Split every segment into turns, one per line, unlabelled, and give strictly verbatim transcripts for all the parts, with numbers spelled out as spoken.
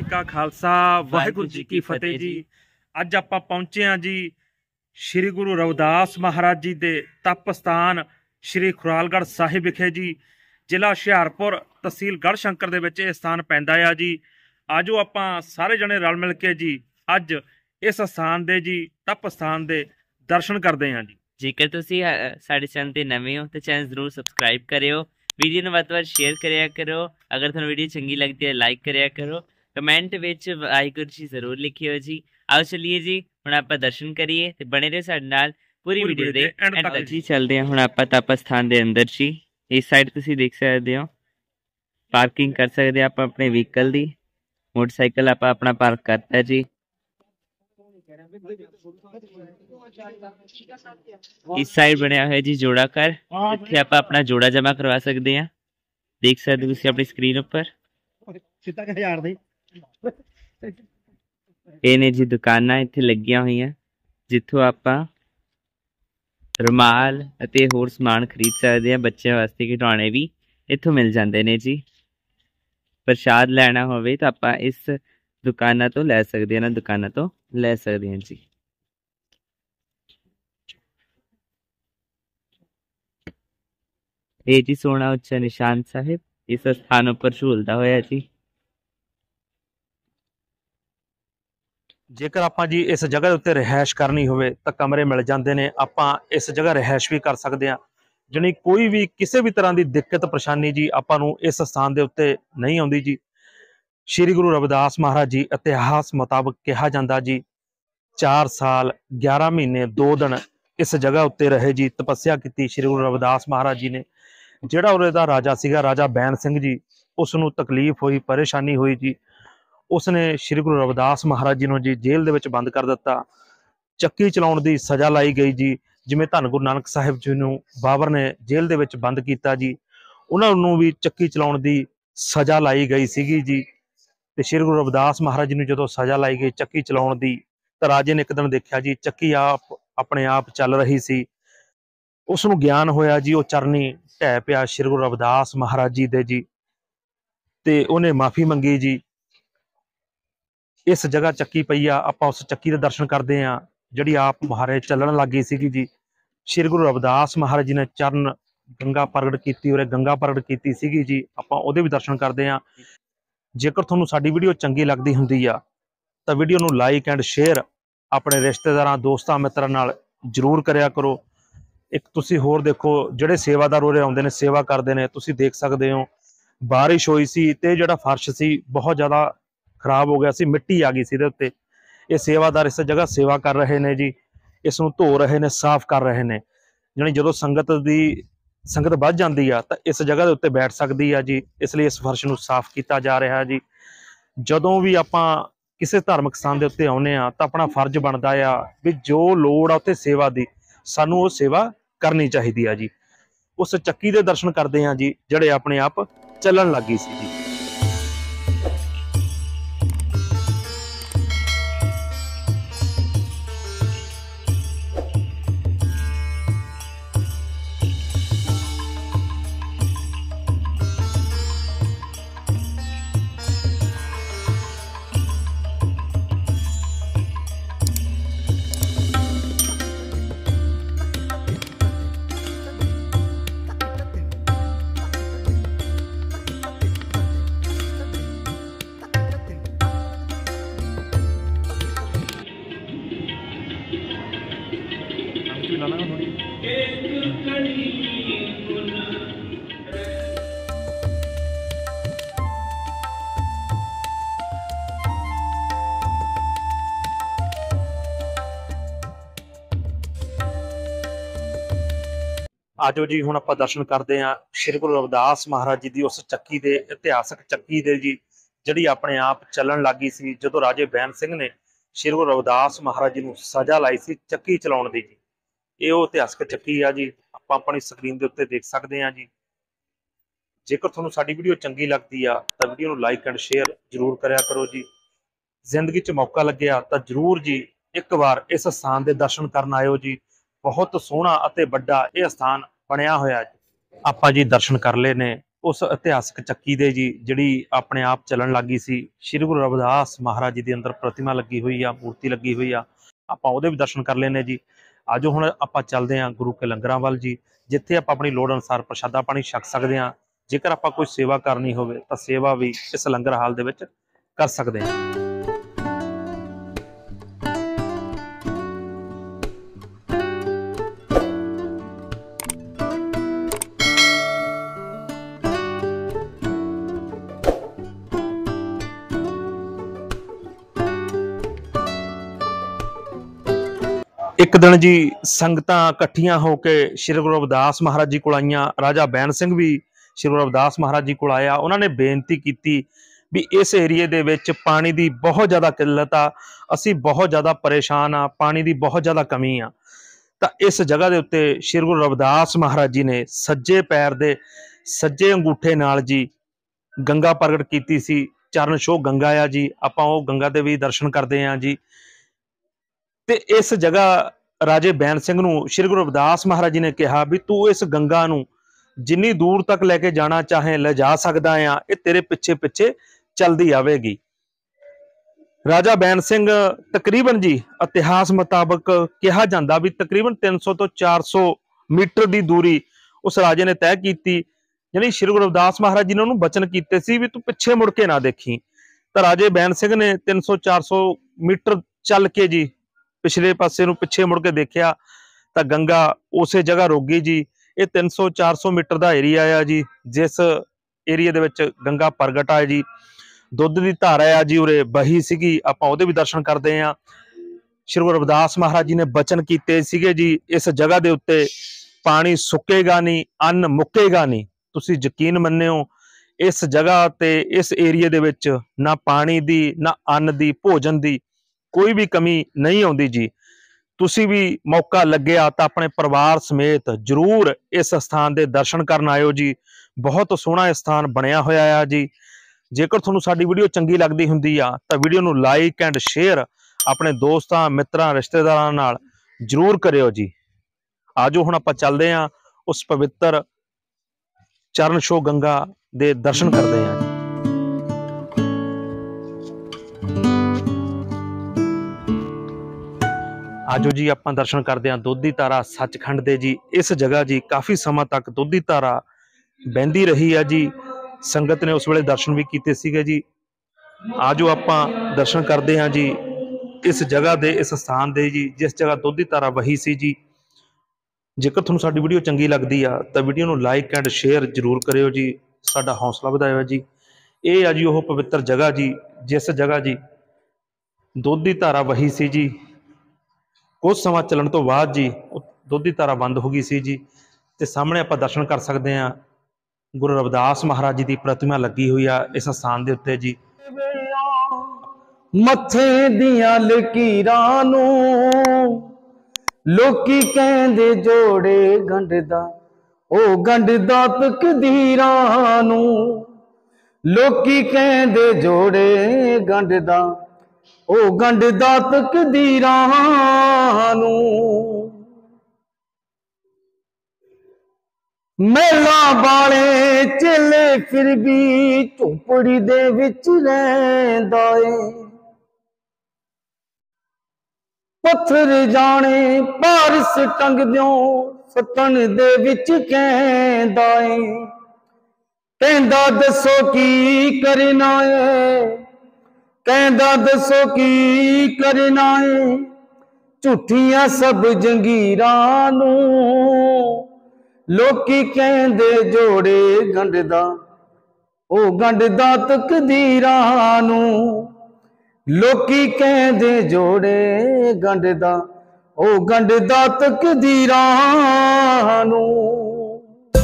का खालसा वाहिगुरू जी की फतेह जी। अज आपां पहुंचे हाँ जी श्री गुरु रविदास महाराज जी दे तप स्थान श्री खुरालगढ़ साहिब विखे जी, जिला हुशियारपुर, तहसील गढ़शंकर दे विच इह स्थान पैंदा आ जी। आजो आपां सारे जने रल मिल के जी अज इस स्थान दे जी तप स्थान दे दर्शन करते हैं जी।
जेकर तुसीं साडे चैनल ते नवे हो तो चैनल जरूर सबसक्राइब करियो, वीडियो नूं वध तो वध शेयर करिया करो। अगर तुहानूं वीडियो चंगी लगती है लाइक करिया करो, कमेंट विच वाहिगुरू जी जरूर लिखियो जी। आओ चलिए जी हुण आपां दर्शन करिए ते बने रहियो साडे नाल पूरी वीडियो दे एंड तक जी। चलदे हां हुण आपां तप स्थान दे अंदर जी। इस साइड तुसीं देख सकदे हो पार्किंग कर सकदे आपां अपने व्हीकल दी। मोटरसाइकिल आपां अपना पार्क करता जी। इस साइड बनया है जी जोड़ा घर, इत्थे आप अपना जोड़ा जमा करवा सकते हैं। देख सकते हो अपनी स्क्रीन पर ये ने जी दुकाना इत्थे लगिया हुई हैं जिथों आप रुमाल अते होर समान खरीद सकते हैं। बच्चों वास्ते खिडौने भी इत्थों मिल जाते हैं जी। प्रसाद लेना होवे तो आप इस दुकाना तो लै सकते हैं, ना दुकाना तो लै सकते हैं जी। ये जी सोना उच्चा निशान साहिब इस स्थान पर झूलता होया जी।
जेकर आपां जी इस जगह उत्ते रिहायश करनी होवे तो कमरे मिल जाते हैं। आपां इस जगह रिहायश भी कर सकते हैं। जानी कोई भी किसी भी तरह की दिक्कत परेशानी जी आपां नूं इस स्थान के उत्ते नहीं आउंदी जी। श्री गुरु रविदास महाराज जी इतिहास मुताबक कहा जाता जी चार साल ग्यारह महीने दो दिन इस जगह उत्ते रहे जी, तपस्या की श्री गुरु रविदास महाराज जी ने। जिहड़ा उहदे दा राजा सीगा राजा बैन सिंह जी, उसनूं तकलीफ हुई परेशानी हुई जी, उसने श्री गुरु रविदास महाराज जी नूं जी जेल दे विच बंद कर दिता। चक्की चलाउण दी सज़ा लाई गई जी। जिवें धन गुरु नानक साहिब जी नूं बाबर ने जेल दे विच बंद कीता जी, उन्हां नूं भी चक्की चलाउण दी सज़ा लाई गई सीगी जी। ते श्री गुरु रविदास महाराज जी नूं जदों सज़ा लाई गई चक्की चलाउण दी तो राजे ने एक दिन देखा जी चक्की आप अपने आप चल रही सी। उसनूं ज्ञान होया जी वो चरनी ढह पिया श्री गुरु रविदास महाराज जी दे जी, ते उन्हें माफ़ी मंगी जी। इस जगह चक्की पई आ, आपां उस चक्की दे दर्शन करते हैं जिहड़ी आप महाराज चलन लग गई सीगी जी। श्री गुरु रविदास महाराज जी ने चरण गंगा प्रगट की, उरे गंगा प्रगट की सीगी जी, आपां उहदे भी दर्शन करते हैं। जेकर तुहानूं साडी वीडियो चंगी लगदी हुंदी आ तो वीडियो नूं लाइक एंड शेयर अपने रिश्तेदारां दोस्तां मित्रां नाल जरूर करिया करो। एक तुसीं होर देखो जिहड़े सेवादार उरे आउंदे ने सेवा करदे ने, तुसीं देख सकदे हो बारिश होई सी ते जिहड़ा फर्श सी बहुत ज़्यादा खराब हो गया सी, मिट्टी आ गई सी इहदे उत्ते। ये सेवादार इस जगह सेवा कर रहे ने जी, इसनूं धो रहे ने, साफ कर रहे ने। जानी जदों संगत दी संगत बढ़ जाती है तो इस जगह के उत्ते बैठ सकती है जी, इसलिए इस फर्श नूं साफ किया जा रहा है जी। जदों भी आपां किसी धार्मिक स्थान के उत्ते आउंदे आ तो अपना फर्ज बनता है भी जो लोड़ आ उत्ते सेवा दी सानूं वो सेवा करनी चाहिए है जी। उस चक्की के दर्शन करते हैं जी जिहड़े अपने आप चलन लग गई सी जी। आजो जी हुण आपां दर्शन करते हैं श्री गुरु रविदास महाराज जी की उस चक्की के इतिहासक चक्की दे जी जिहड़ी अपने आप चलन लग गई सी जदों राजे बैन सिंह ने श्री गुरु रविदास महाराज जी नूं सज़ा लाई सी चक्की चलाउण दी जी। ये वो इतिहासक चक्की आ जी, आपां अपनी स्क्रीन के उत्ते देख सकते हैं जी। जेकर तुहानूं साडी वीडियो चंगी लगती आ तो वीडियो नूं लाइक एंड शेयर जरूर करिया करो जी। जिंदगी च मौका लग्गिया तो जरूर जी एक बार इस स्थान के दर्शन करन आयो जी। बहुत सोहना अते वड्डा यह स्थान बनया होया जी। आपां जी दर्शन कर ले ने, ਉਸ ਇਤਿਹਾਸਕ ਚੱਕੀ ਦੇ ਜੀ ਜਿਹੜੀ ਆਪਣੇ ਆਪ ਚੱਲਣ ਲੱਗੀ ਸੀ। ਸ਼੍ਰੀ ਗੁਰੂ ਰਵਿਦਾਸ ਮਹਾਰਾਜ ਜੀ ਦੇ ਅੰਦਰ ਪ੍ਰਤਿਮਾ ਲੱਗੀ ਹੋਈ ਆ, ਮੂਰਤੀ ਲੱਗੀ ਹੋਈ ਆ, ਆਪਾਂ ਉਹਦੇ ਵੀ ਦਰਸ਼ਨ ਕਰ ਲੈਂਦੇ ਜੀ। ਆਜੋ ਹੁਣ ਆਪਾਂ ਚੱਲਦੇ ਹਾਂ ਗੁਰੂ ਕੇ ਲੰਗਰਾਂ ਵੱਲ ਜੀ, ਜਿੱਥੇ ਆਪਾਂ ਆਪਣੀ ਲੋੜ ਅਨੁਸਾਰ ਪ੍ਰਸ਼ਾਦਾ ਪਾਣੀ ਛਕ ਸਕਦੇ ਹਾਂ। ਜੇਕਰ ਆਪਾਂ ਕੋਈ ਸੇਵਾ ਕਰਨੀ ਹੋਵੇ ਤਾਂ ਸੇਵਾ ਵੀ ਇਸ ਲੰਗਰ ਹਾਲ ਦੇ ਵਿੱਚ ਕਰ ਸਕਦੇ ਹਾਂ। ਇੱਕ ਦਿਨ ਜੀ ਸੰਗਤਾਂ ਇਕੱਠੀਆਂ ਹੋ ਕੇ ਸ਼੍ਰੀ ਗੁਰੂ ਰਵਿਦਾਸ ਮਹਾਰਾਜ ਜੀ ਕੋਲ ਆਈਆਂ। ਰਾਜਾ ਬੈਨ ਸਿੰਘ ਵੀ ਸ਼੍ਰੀ ਗੁਰੂ ਰਵਿਦਾਸ ਮਹਾਰਾਜ ਜੀ ਕੋਲ ਆਇਆ। ਉਹਨਾਂ ਨੇ ਬੇਨਤੀ ਕੀਤੀ ਵੀ ਇਸ ਏਰੀਏ ਦੇ ਵਿੱਚ ਪਾਣੀ ਦੀ ਬਹੁਤ ਜ਼ਿਆਦਾ ਕਿੱਲਤ ਆ, ਅਸੀਂ ਬਹੁਤ ਜ਼ਿਆਦਾ ਪਰੇਸ਼ਾਨ ਆ, ਪਾਣੀ ਦੀ ਬਹੁਤ ਜ਼ਿਆਦਾ ਕਮੀ ਆ। ਤਾਂ ਇਸ ਜਗ੍ਹਾ ਦੇ ਉੱਤੇ ਸ਼੍ਰੀ ਗੁਰੂ ਰਵਿਦਾਸ ਮਹਾਰਾਜ ਜੀ ਨੇ ਸੱਜੇ ਪੈਰ ਦੇ ਸੱਜੇ ਅੰਗੂਠੇ ਨਾਲ ਜੀ ਗੰਗਾ ਪ੍ਰਗਟ ਕੀਤੀ ਸੀ। ਚਰਨ ਛੋਹ ਗੰਗਾ ਆ ਜੀ, ਆਪਾਂ ਉਹ ਗੰਗਾ ਦੇ ਵੀ ਦਰਸ਼ਨ ਕਰਦੇ ਹਾਂ ਜੀ। ਤੇ ਇਸ ਜਗ੍ਹਾ ਰਾਜੇ ਬੈਨ ਸਿੰਘ ਨੂੰ ਸ਼੍ਰੀ ਗੁਰੂ ਰਵਿਦਾਸ ਮਹਾਰਾਜ ਜੀ ਨੇ ਕਿਹਾ ਵੀ ਤੂੰ ਇਸ ਗੰਗਾ ਨੂੰ ਜਿੰਨੀ ਦੂਰ ਤੱਕ ਲੈ ਕੇ ਜਾਣਾ ਚਾਹੇ ਲਿਜਾ ਸਕਦਾ ਆ, ਇਹ ਤੇਰੇ ਪਿੱਛੇ ਪਿੱਛੇ ਚਲਦੀ ਆਵੇਗੀ। ਰਾਜਾ ਬੈਨ ਸਿੰਘ ਤਕਰੀਬਨ ਜੀ ਇਤਿਹਾਸ ਮੁਤਾਬਕ ਕਿਹਾ ਜਾਂਦਾ ਵੀ ਤਕਰੀਬਨ ਤਿੰਨ ਸੌ ਤੋਂ ਚਾਰ ਸੌ ਮੀਟਰ ਦੀ ਦੂਰੀ ਉਸ ਰਾਜੇ ਨੇ ਤੈਅ ਕੀਤੀ। ਯਾਨੀ ਸ਼੍ਰੀ ਗੁਰੂ ਰਵਿਦਾਸ ਮਹਾਰਾਜ ਜੀ ਨੇ ਉਹਨੂੰ ਬਚਨ ਕੀਤੇ ਸੀ ਵੀ ਤੂੰ ਪਿੱਛੇ ਮੁੜ ਕੇ ਨਾ ਦੇਖੀ। ਤਾਂ ਰਾਜੇ ਬੈਨ ਸਿੰਘ ਨੇ ਤਿੰਨ ਸੌ ਚਾਰ ਸੌ ਮੀਟਰ ਚੱਲ ਕੇ ਜੀ ਪਿਛਲੇ ਪਾਸੇ ਨੂੰ ਪਿੱਛੇ ਮੁੜ ਕੇ ਦੇਖਿਆ ਤਾਂ ਗੰਗਾ ਉਸੇ ਜਗ੍ਹਾ ਰੁਕ ਗਈ ਜੀ। ਇਹ ਤਿੰਨ ਸੌ ਚਾਰ ਸੌ ਮੀਟਰ ਦਾ ਏਰੀਆ ਆ ਜੀ, ਜਿਸ ਏਰੀਆ ਦੇ ਵਿੱਚ ਗੰਗਾ ਪ੍ਰਗਟ ਆ ਜੀ। ਦੁੱਧ ਦੀ ਧਾਰਾ ਆ ਜੀ ਉਰੇ ਬਹੀ ਸੀਗੀ, ਆਪਾਂ ਉਹਦੇ ਵੀ ਦਰਸ਼ਨ ਕਰਦੇ ਹਾਂ। ਸ਼੍ਰੀ ਗੁਰੂ ਰਵਿਦਾਸ ਮਹਾਰਾਜ ਜੀ ਨੇ ਬਚਨ ਕੀਤੇ ਸੀਗੇ ਜੀ ਇਸ ਜਗ੍ਹਾ ਦੇ ਉੱਤੇ ਪਾਣੀ ਸੁੱਕੇਗਾ ਨਹੀਂ, ਅੰਨ ਮੁੱਕੇਗਾ ਨਹੀਂ। ਤੁਸੀਂ ਯਕੀਨ ਮੰਨਿਓ ਇਸ ਜਗ੍ਹਾ ਤੇ ਇਸ ਏਰੀਏ ਦੇ ਵਿੱਚ ਨਾ ਪਾਣੀ ਦੀ, ਨਾ ਅੰਨ ਦੀ, ਭੋਜਨ ਦੀ ਕੋਈ ਵੀ ਕਮੀ ਨਹੀਂ ਆਉਂਦੀ ਜੀ। ਤੁਸੀਂ ਵੀ ਮੌਕਾ ਲੱਗਿਆ ਤਾਂ ਆਪਣੇ ਪਰਿਵਾਰ ਸਮੇਤ ਜ਼ਰੂਰ ਇਸ ਸਥਾਨ ਦੇ ਦਰਸ਼ਨ ਕਰਨ ਆਇਓ ਜੀ। ਬਹੁਤ ਸੋਹਣਾ ਸਥਾਨ ਬਣਿਆ ਹੋਇਆ ਆ ਜੀ। ਜੇਕਰ ਤੁਹਾਨੂੰ ਸਾਡੀ ਵੀਡੀਓ ਚੰਗੀ ਲੱਗਦੀ ਹੁੰਦੀ ਆ ਤਾਂ ਵੀਡੀਓ ਨੂੰ ਲਾਈਕ ਐਂਡ ਸ਼ੇਅਰ ਆਪਣੇ ਦੋਸਤਾਂ, ਮਿੱਤਰਾਂ, ਰਿਸ਼ਤੇਦਾਰਾਂ ਨਾਲ ਜ਼ਰੂਰ ਕਰਿਓ ਜੀ। ਆਜੋ ਹੁਣ ਆਪਾਂ ਚੱਲਦੇ ਹਾਂ ਉਸ ਪਵਿੱਤਰ ਚਰਨ ਛੋਹ ਗੰਗਾ ਦੇ ਦਰਸ਼ਨ ਕਰਦੇ ਹਾਂ। ਆਜੋ ਜੀ ਆਪਾਂ ਦਰਸ਼ਨ ਕਰਦੇ ਹਾਂ ਦੋਧੀ ਧਾਰਾ ਸੱਚਖੰਡ ਦੇ ਜੀ। ਇਸ ਜਗ੍ਹਾ ਜੀ ਕਾਫੀ ਸਮਾਂ ਤੱਕ ਦੋਧੀ ਧਾਰਾ ਬਹਿੰਦੀ ਰਹੀ ਆ ਜੀ। ਸੰਗਤ ਨੇ ਉਸ ਵੇਲੇ ਦਰਸ਼ਨ ਵੀ ਕੀਤੇ ਸੀਗੇ ਜੀ। ਆਜੋ ਆਪਾਂ ਦਰਸ਼ਨ ਕਰਦੇ ਹਾਂ ਜੀ ਇਸ ਜਗ੍ਹਾ ਦੇ, ਇਸ ਸਥਾਨ ਦੇ ਜੀ, ਜਿਸ ਜਗ੍ਹਾ ਦੋਧੀ ਧਾਰਾ ਵਹੀ ਸੀ ਜੀ। ਜੇਕਰ ਤੁਹਾਨੂੰ ਸਾਡੀ ਵੀਡੀਓ ਚੰਗੀ ਲੱਗਦੀ ਆ ਤਾਂ ਵੀਡੀਓ ਨੂੰ ਲਾਈਕ ਐਂਡ ਸ਼ੇਅਰ ਜ਼ਰੂਰ ਕਰਿਓ ਜੀ, ਸਾਡਾ ਹੌਸਲਾ ਵਧਾਇਓ ਜੀ। ਇਹ ਆ ਜੀ ਉਹ ਪਵਿੱਤਰ ਜਗ੍ਹਾ ਜੀ, ਜਿਸ ਜਗ੍ਹਾ ਜੀ ਦੋਧੀ ਧਾਰਾ ਵਹੀ ਸੀ ਜੀ। ਕੁਝ ਸਮਾਂ ਚੱਲਣ ਤੋਂ ਬਾਅਦ ਜੀ ਦੋਧੀ ਧਾਰਾ ਬੰਦ ਹੋ ਗਈ ਸੀ ਜੀ। ਤੇ ਸਾਹਮਣੇ ਆਪਾਂ ਦਰਸ਼ਨ ਕਰ ਸਕਦੇ ਹਾਂ ਗੁਰੂ ਰਵਿਦਾਸ ਮਹਾਰਾਜ ਜੀ ਦੀ ਪ੍ਰਤਿਮਾ ਲੱਗੀ ਹੋਈ ਆ ਇਸ ਸਥਾਨ ਦੇ ਉੱਤੇ ਜੀ।
ਮੱਥੇ ਦੀਆਂ ਲਕੀਰਾਂ ਨੂੰ ਲੋਕੀ ਕਹਿੰਦੇ ਜੋੜੇ ਗੰਢਦਾ, ਉਹ ਗੰਢਦਾ ਤਕਦੀਰਾਂ ਨੂੰ। ਲੋਕੀ ਕਹਿੰਦੇ ਜੋੜੇ ਗੰਢਦਾ, ਉਹ ਗੰਢਦਾ ਤਕਦੀਰਾਂ ਨੂੰ। ਮਹਿਲਾਂ ਵਾਲੇ ਚੇਲੇ ਫਿਰ ਵੀ ਝੁੰਪੜੀ ਦੇ ਵਿੱਚ ਰਹਿੰਦਾ ਏ। ਪੱਥਰ ਜਾਣੇ ਪਾਰਸ ਟੰਗਦਿਓ ਸੱਤਣ ਦੇ ਵਿੱਚ ਕਹਿੰਦਾ ਏ। ਕਹਿੰਦਾ ਦੱਸੋ ਕੀ ਕਰਨਾ ਏ, ਕਹਿੰਦਾ ਦੱਸੋ ਕੀ ਕਰਨਾ ਏ। ਝੂਠੀਆਂ ਸਭ ਜੰਗੀਰਾਂ ਨੂੰ ਲੋਕੀ ਕਹਿੰਦੇ ਜੋੜੇ ਗੰਢਦਾ, ਉਹ ਗੰਢਦਾ ਤਕਦੀਰਾਂ ਨੂੰ। ਲੋਕੀ ਕਹਿੰਦੇ ਜੋੜੇ ਗੰਢਦਾ, ਉਹ ਗੰਢਦਾ ਤਕਦੀਰਾਂ ਨੂੰ।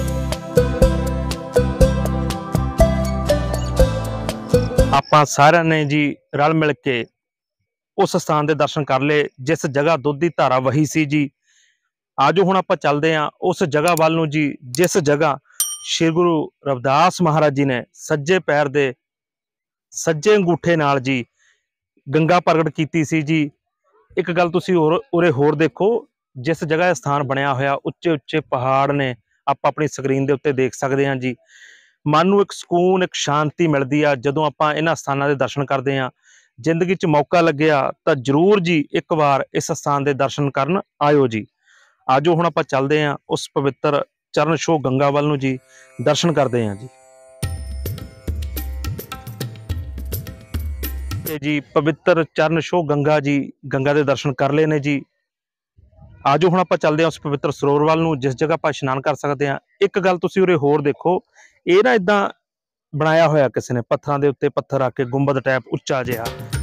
ਆਪਾਂ ਸਾਰਿਆਂ ਨੇ ਜੀ ਰਲ ਮਿਲ ਕੇ ਉਸ ਸਥਾਨ ਦੇ ਦਰਸ਼ਨ ਕਰ ਲਏ ਜਿਸ ਜਗ੍ਹਾ ਦੋਧੀ ਧਾਰਾ ਵਹੀ ਸੀ ਜੀ। ਆਜੋ ਹੁਣ ਆਪਾਂ ਚੱਲਦੇ ਹਾਂ ਉਸ ਜਗ੍ਹਾ ਵੱਲ ਨੂੰ ਜੀ, ਜਿਸ ਜਗ੍ਹਾ ਸ਼੍ਰੀ ਗੁਰੂ ਰਵਿਦਾਸ ਮਹਾਰਾਜ ਜੀ ਨੇ ਸੱਜੇ ਪੈਰ ਦੇ ਸੱਜੇ ਅੰਗੂਠੇ ਨਾਲ ਜੀ ਗੰਗਾ ਪ੍ਰਗਟ ਕੀਤੀ ਸੀ ਜੀ। ਇੱਕ ਗੱਲ ਤੁਸੀਂ ਹੋਰ ਉਰੇ ਹੋਰ ਦੇਖੋ, ਜਿਸ ਜਗ੍ਹਾ ਇਹ ਸਥਾਨ ਬਣਿਆ ਹੋਇਆ ਉੱਚੇ ਉੱਚੇ ਪਹਾੜ ਨੇ, ਆਪਾਂ ਆਪਣੀ ਸਕਰੀਨ ਦੇ ਉੱਤੇ ਦੇਖ ਸਕਦੇ ਹਾਂ ਜੀ। ਮਨ ਨੂੰ ਇੱਕ ਸਕੂਨ, ਇੱਕ ਸ਼ਾਂਤੀ ਮਿਲਦੀ ਆ ਜਦੋਂ ਆਪਾਂ ਇਹਨਾਂ ਸਥਾਨਾਂ ਦੇ ਦਰਸ਼ਨ ਕਰਦੇ ਹਾਂ। ਜ਼ਿੰਦਗੀ 'ਚ ਮੌਕਾ ਲੱਗਿਆ ਤਾਂ ਜ਼ਰੂਰ ਜੀ ਇੱਕ ਵਾਰ ਇਸ ਸਥਾਨ ਦੇ ਦਰਸ਼ਨ ਕਰਨ ਆਇਓ ਜੀ। ਆਜੋ ਹੁਣ ਆਪਾਂ ਚੱਲਦੇ ਹਾਂ ਉਸ ਪਵਿੱਤਰ ਚਰਨ ਛੋਹ ਗੰਗਾ ਵੱਲ ਨੂੰ ਜੀ, ਦਰਸ਼ਨ ਕਰਦੇ ਹਾਂ ਜੀ। ਤੇ ਜੀ ਪਵਿੱਤਰ ਚਰਨ ਛੋਹ ਗੰਗਾ ਜੀ, ਗੰਗਾ ਦੇ ਦਰਸ਼ਨ ਕਰ ਲਏ ਨੇ ਜੀ। ਆਜੋ ਹੁਣ ਆਪਾਂ ਚੱਲਦੇ ਹਾਂ ਉਸ ਪਵਿੱਤਰ ਸਰੋਵਰ ਵੱਲ ਨੂੰ, ਜਿਸ ਜਗ੍ਹਾ ਆਪਾਂ ਇਸ਼ਨਾਨ ਕਰ ਸਕਦੇ ਹਾਂ। ਇੱਕ ਗੱਲ ਤੁਸੀਂ ਉਰੇ ਹੋਰ ਦੇਖੋ, ਇਹ ਨਾ ਇਦਾਂ ਬਣਾਇਆ ਹੋਇਆ ਕਿਸੇ ਨੇ, ਪੱਥਰਾਂ ਦੇ ਉੱਤੇ ਪੱਥਰ ਰੱਖ ਕੇ ਗੁੰਬਦ ਟਾਈਪ ਉੱਚਾ ਜਿਹਾ।